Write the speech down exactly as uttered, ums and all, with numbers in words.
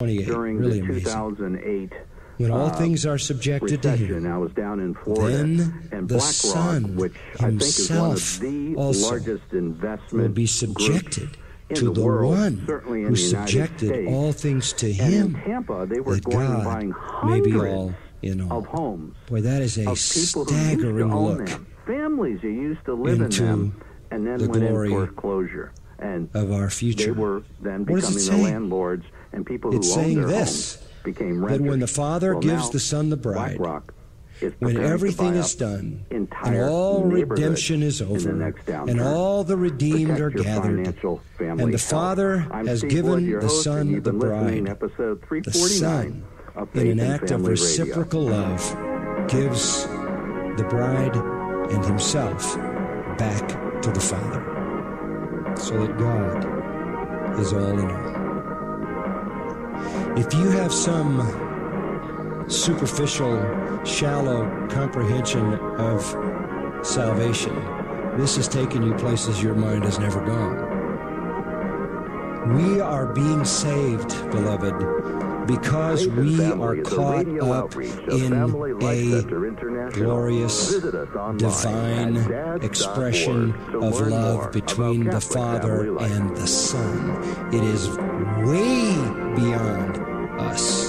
during really the two amazing. thousand eight When all uh, things are subjected recession. to him, I was down in Florida, then and the BlackRock, Son which I think is one himself of the also largest investment will be subjected in to the, the world, one certainly in who the United subjected States. all things to And him, in Tampa, they were that going and God buying may be hundreds all in all. of homes. Boy, that is a of people staggering who used to own look them, families who used to live into in them, and then the went glory in foreclosure. And of our future. they were then What is it becoming the saying? landlords, and people It's who owned saying their this, homes became that renters. when the Father well, gives now, the Son the bride, BlackRock is when preparing everything to buy is up done, and entire all neighborhoods redemption is in the over, next downturn. and all the redeemed Protect are your gathered, financial family and the health. Father I'm has Steve given Wood, your the host, and Son you've the been listening to bride, episode three the forty-nine Son, of in Faith an and act of Family reciprocal Radio. love, gives the bride and himself back to the Father, so that God is all in all. If you have some superficial, shallow comprehension of salvation, this has taken you places your mind has never gone. We are being saved, beloved, because we are caught up in a glorious, divine expression of love between the Father and the Son. It is way beyond us.